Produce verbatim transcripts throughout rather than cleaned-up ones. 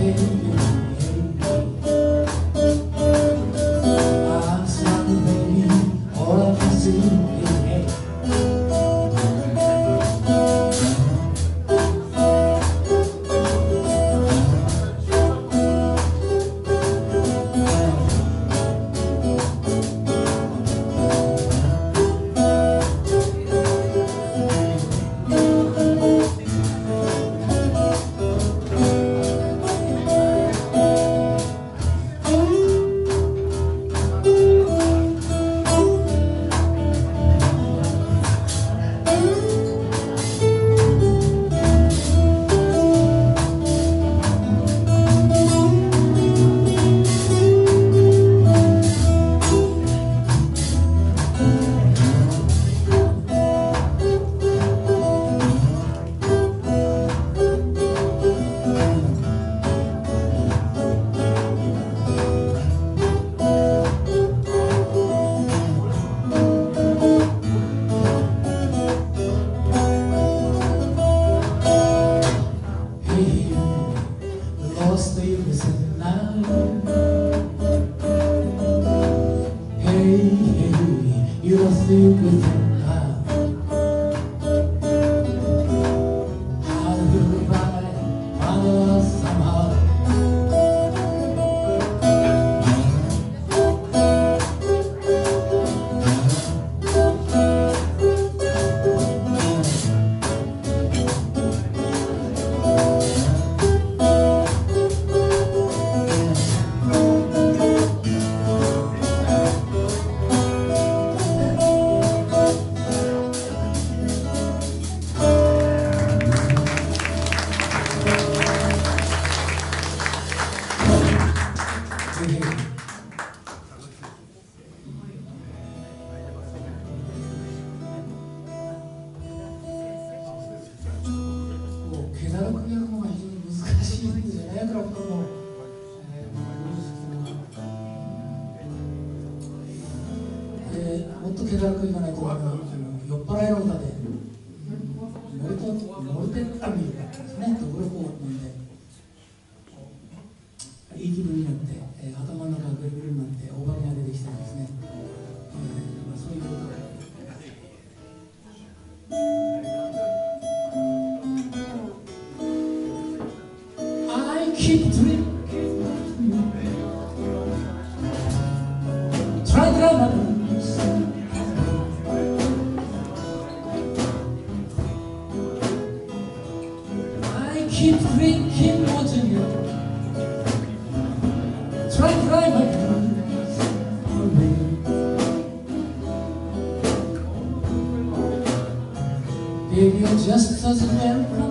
Just as a welcome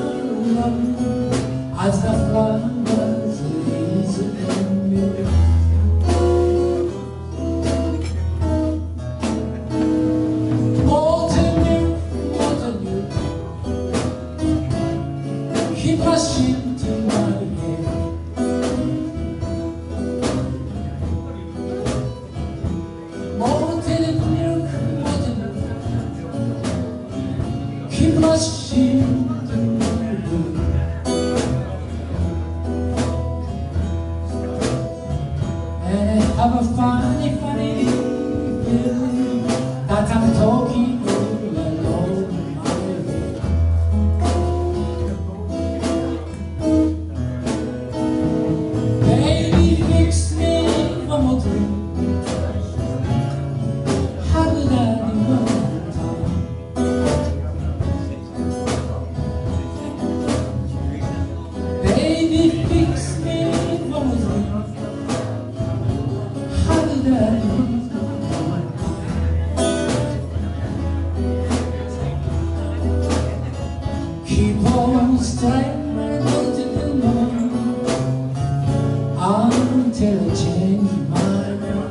as the flowers is in me. More than you, more than you, keep rushing to my head. More than you, more than you, keep rushing. Have a funny, funny feeling that I'm talking alone my way. Baby, fix me one more drink. Have that in one time. Baby, fix me one more drink. Keep on staying until the morning, until I change my mind.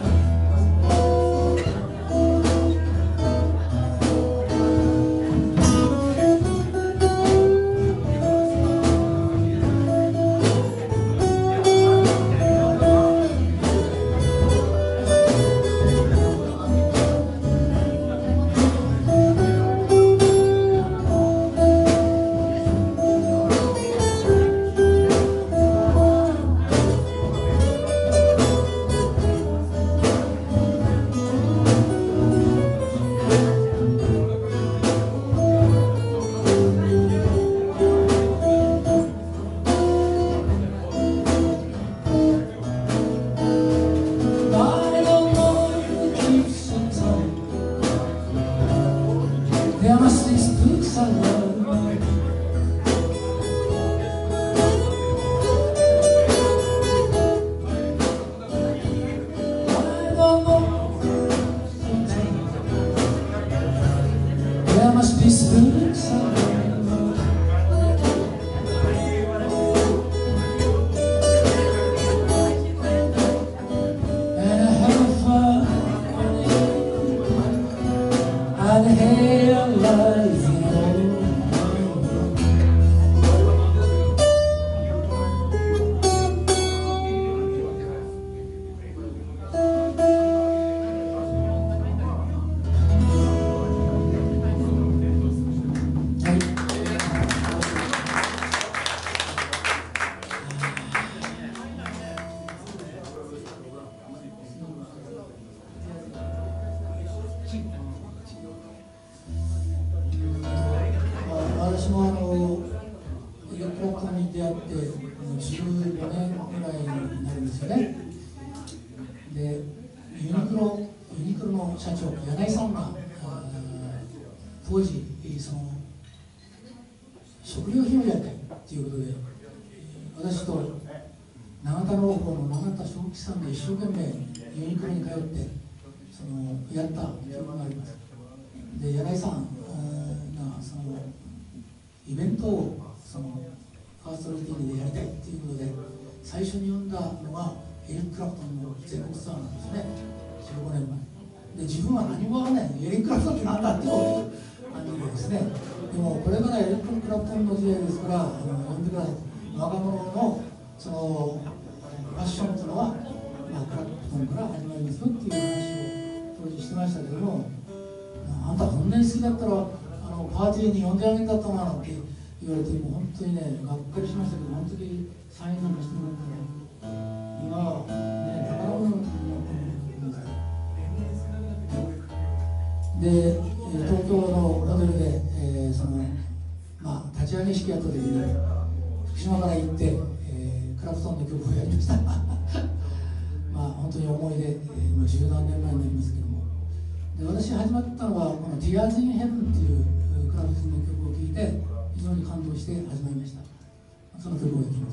じゅうよねんぐらいになるんですよね。でユニクロユニクロの社長柳井さんが当時その食料品をやりたいということで、私と永田農法の永田正吉さんで一生懸命ユニクロに通ってそのやった記憶があります。で柳井さんがそのイベントをそのファーストルーティングでやりたいということで最初に呼んだのがエリック・クラプトンの全国ツアーなんですね、じゅうごねんまえで。自分は何もわからないのにエリック・クラプトンって何だっていう感じでですね、でもこれからエリック・クラプトンの時代ですからあの呼んでくださいと。若者のそのファッションというのは、まあ、クラプトンから始まりますよっていう話を当時してましたけども、あんたこんなに好きだったらあのパーティーに呼んであげるんだったななんて言われて、もう本当にねがっかりしましたけど、あの時サインなんかしてもらったら今はね宝物になってるで、東京のホテルで、えー、そのまあ立ち上げ式やった時に福島から行って、えー、クラプトンの曲をやりましたまあ本当に思い出、えー、今十何年前になりますけども、で私始まったのはこの「Tears in Heaven」っていうクラプトンの曲を聴いて非常に感動して始まりました。その曲を弾きます。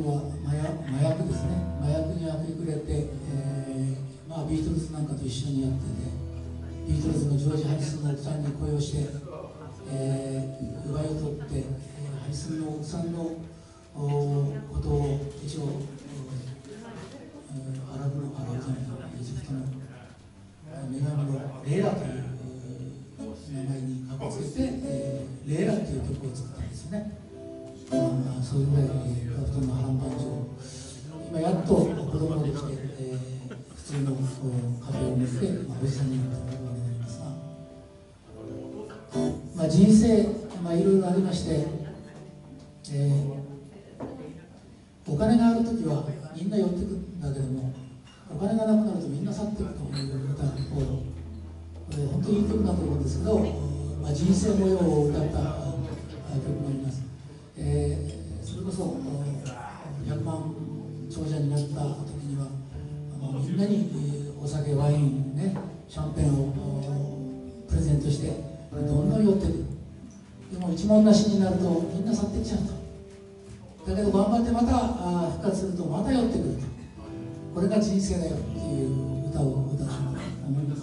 は麻薬、麻薬ですね、麻薬に明け暮れて、えーまあ、ビートルズなんかと一緒にやってて、ビートルズのジョージ・ハリスンの奥さんに恋をして、えー、奪いを取って、えー、ハリスンの奥さんのことを一応、アラブのアラブじゃないエジプトの女神のレイラという名前にかこつけて、えー、レイラという曲を作ったんですよね。まあ、そういうぐらい、えー、カフトンの波乱万丈、今やっと子供ができて、えー、普通のカフェを持って、まあ、おじさんになったわけになりますが、まあ、人生、まあ、いろいろありまして、えー、お金があるときはみんな寄ってくるんだけども、お金がなくなるとみんな去っていくという歌を、これ本当にいい曲だと思うんですけど、まあ、人生模様を歌った曲があります。えー、それこそひゃくまん長者になった時にはあのみんなに、えー、お酒、ワイン、ね、シャンペンをプレゼントしてどんどん寄ってくる。でも一文なしになるとみんな去っていっちゃうと。だけど頑張ってまたあ復活するとまた寄ってくると。これが人生だよっていう歌を歌うと思います。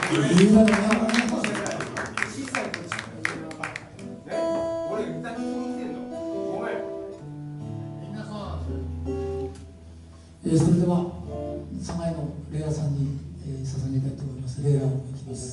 えー、それでは佐賀のレイラさんに、えー、捧げたいと思います。レイラをいきます。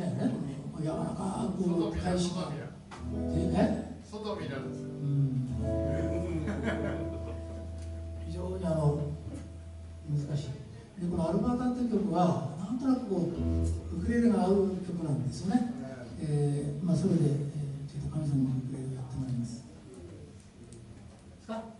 よね、柔らかく返しが。でね、 外見なんですよ。 うん、非常にあの難しい。でこのアルバータっていう曲はなんとなくこうウクレレが合う曲なんですよね。えー、まあそれで、えー、ちょっと神様のウクレレをやってまいります。さあ、はい。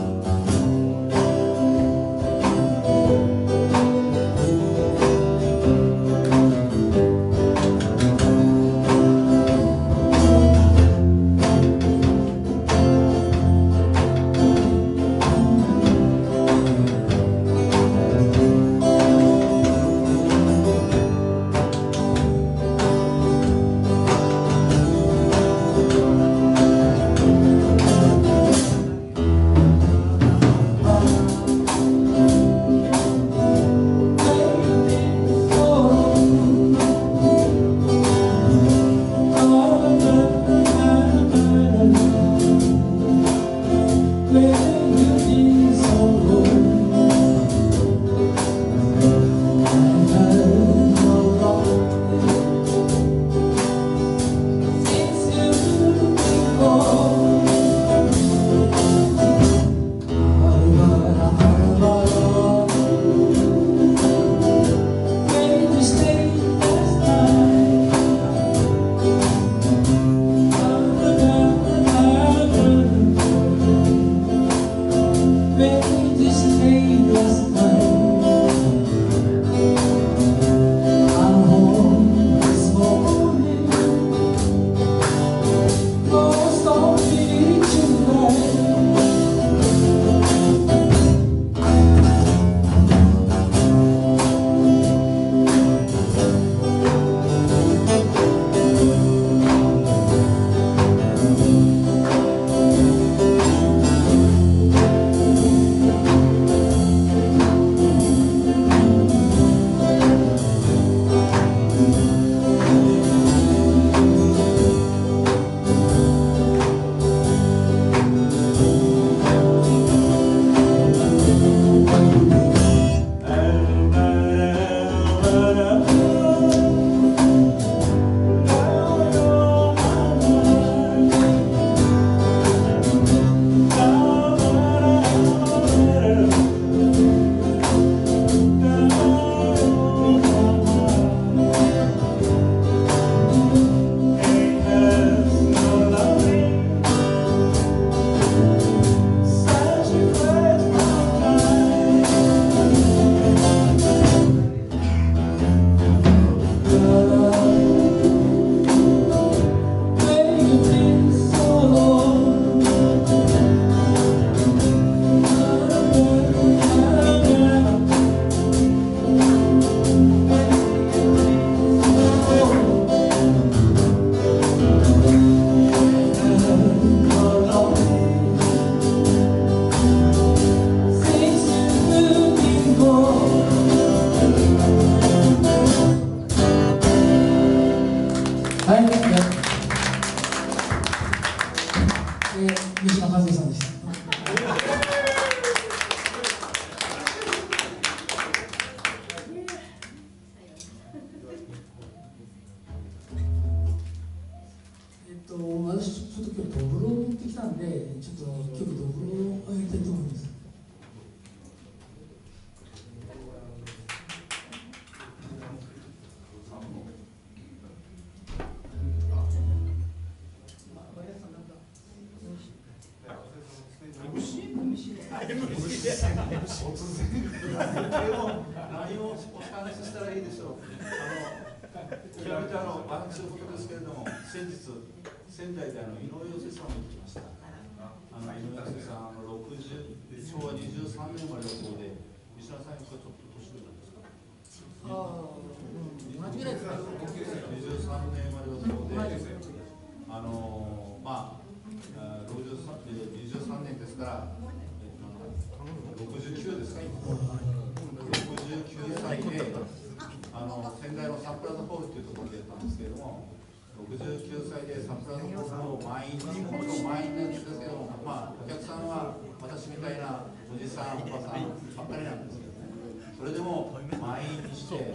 仙台であの井上陽水さんも行きました。あの井上陽水さん、あのろくじゅうしょうわにじゅうさんねん生まれだそうで、石田さんよりちょっと年上なんですか。ああ、同じぐらいですか。にじゅうさんねん生まれだそうで、あのまあろくじゅうさん、にじゅうさんねんですから、ろくじゅうきゅうですか今。ろくじゅうきゅうさいであの仙台のサンプラザホールというところでやったんですけれども。ろくじゅうきゅうさいでサンプラザホールを満員に、ほぼ満員なんですけども、まあ、お客さんは私みたいなおじさん、おばさんばっかりなんですけどね、それでも満員にして、そ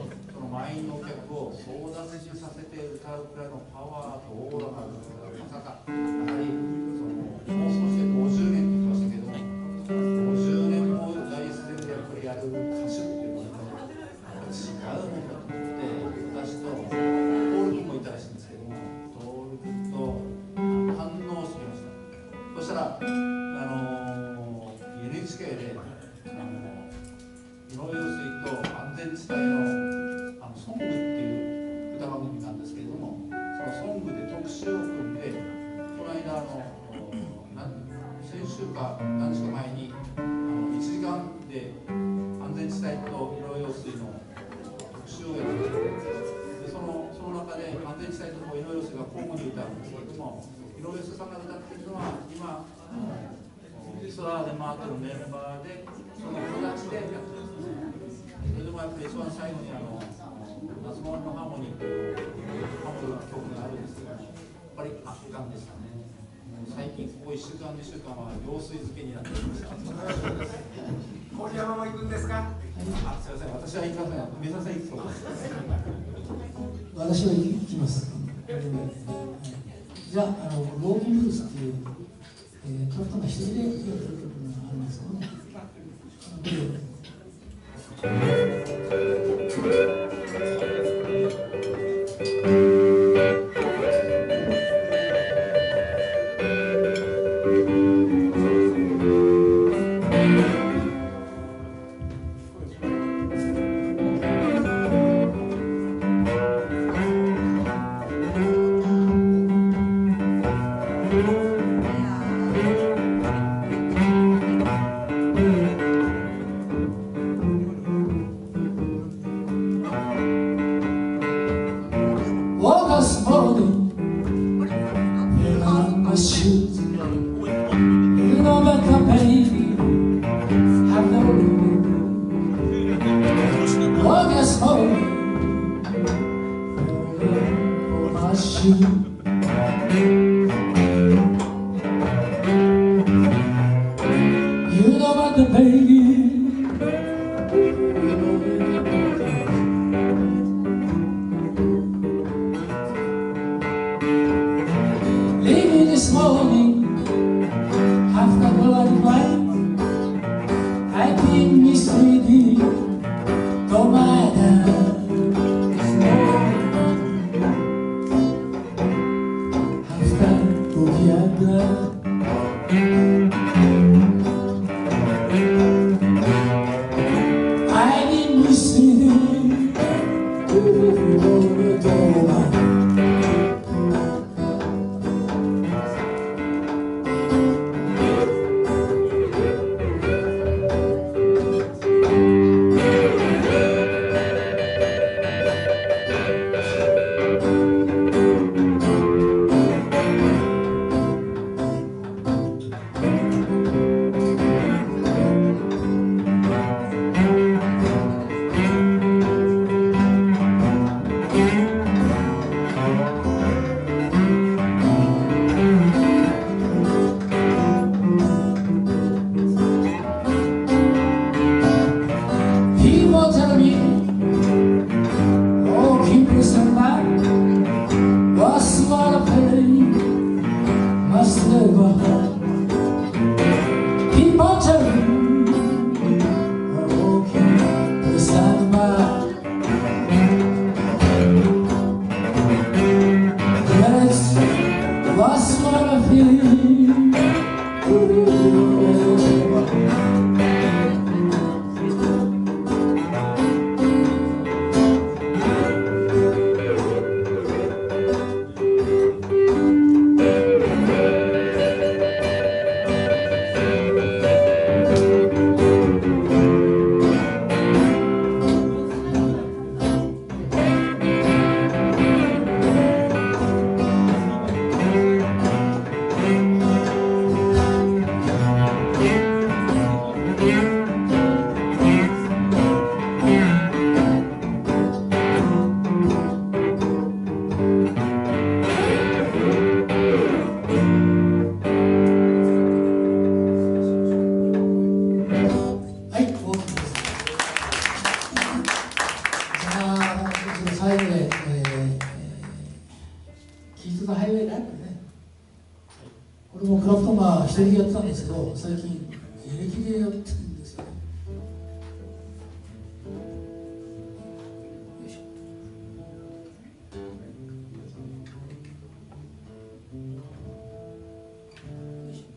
の満員のお客を総立ちさせて歌うくらいのパワーとオーラがあるんですが、まさかやはりその放送してごじゅうねんって言ってましたけども、ごじゅうねんも大自然でやっぱりやる歌手っていうのは違うもんだと思って、私とトール君もいたらしいんですけども、トール君と反応してきました。そしたらあの エヌエイチケー であの井上陽水と安全地帯のあのソングっていう歌番組なんですけれども、そのソングで特集を組んで、この間あの先週か何日か前にあのいちじかんで安全地帯と井上陽水の特集をやってで、そのその中で安全地帯と井上陽水が交互に歌うんですけれども、井上陽水さんが歌っているのは今ツアーで回ってるメンバーでその子たちでやってるんですね。それでもやっぱり一番最後にあの夏の終わりのハーモニーというハモる曲があるんですけど、やっぱり圧巻でしたね。もう最近ここいっしゅうかんにしゅうかんは陽水漬けになってきました。 郡山も行くんですか？ あ、すいません、私は行きません。目指せ行くそうです。 私は行きます。じゃあ、あのローキンブルースっていう、えー、トラットが一人でやってる曲があるんですけどね。 ザハイウェイライブね。これもクラフトマー一人でやってたんですけど、最近エレキでやってるんですよね。よいしょ。よいしょ。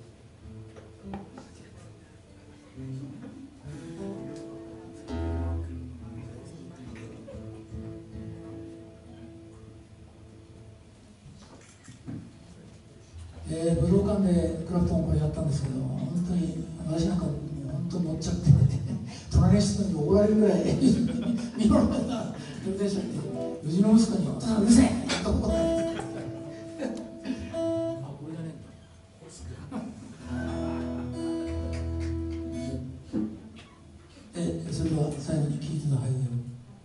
えー、武道館でクラフトンこれやったんですけど、本当に私なんかもう本当に乗っちゃって隣の人に怒られるぐらい見ろが運転手にうちの息子に「お父さんうるせえ!」って言ったことない。あ、これじゃねえんだ。え、それでは最後に聴いてたハイウェイを。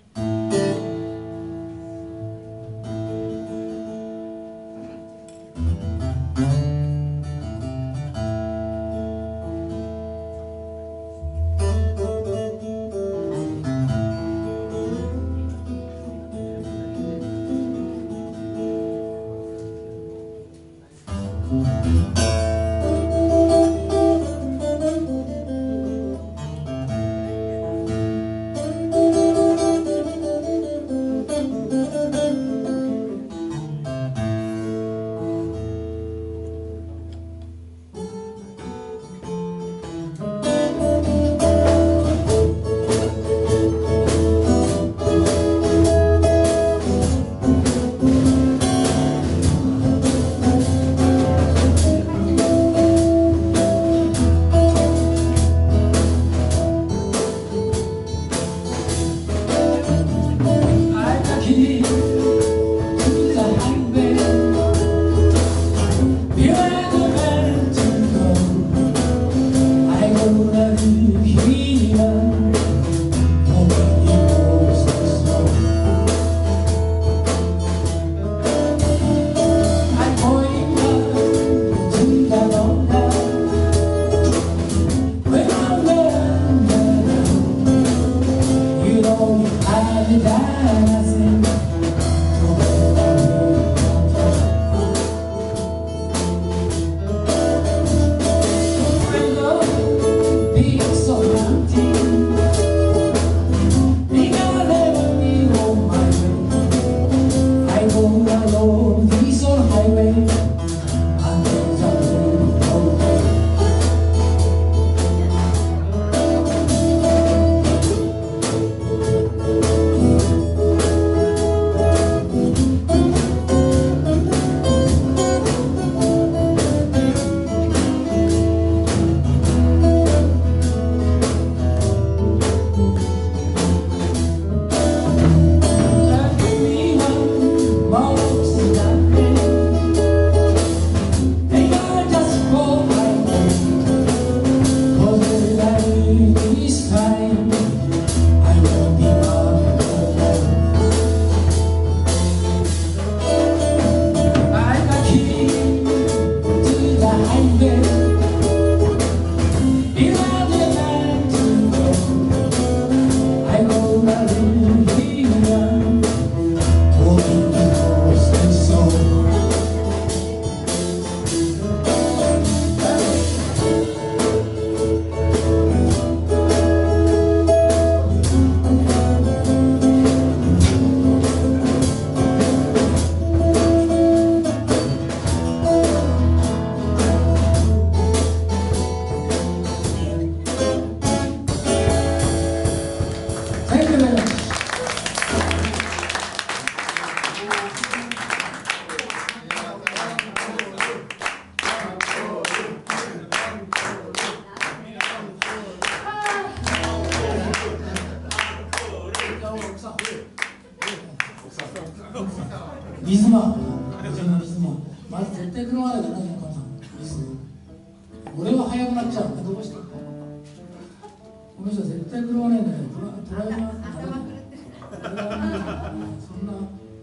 リズマー、リズマー、まず絶対車までだな、お母さん。リズム。俺は速くなっちゃう。どうしてこの人は絶対車ないんだよ。トライマー。そんな。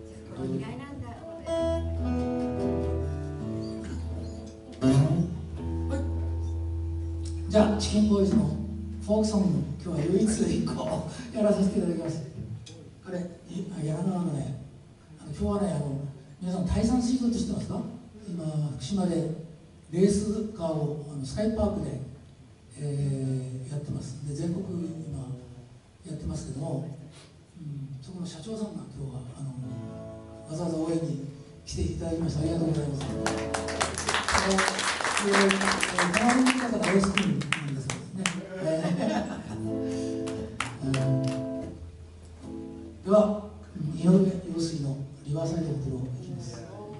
じゃあ、チキンボーイズのフォークソング、今日は唯一いっこやらさせていただきます。これ、やらなのね。今日はね、あの皆さんタイサンシードって知ってますか？今福島でレースカーをあのスカイパークで、えー、やってます。で全国今やってますけども、うん、そこの社長さんが今日はあのわざわざ応援に来ていただきました。ありがとうございます。で、えー、隣の方が大好きなんですね。えー、では井上陽水のリバーサイドホテルを行きます。